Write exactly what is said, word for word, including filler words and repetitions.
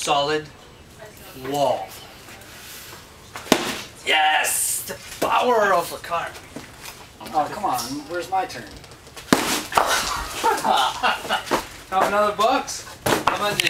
solid wall. Yes! The power of the card. Oh, come on. Where's my turn? Have another box? How much?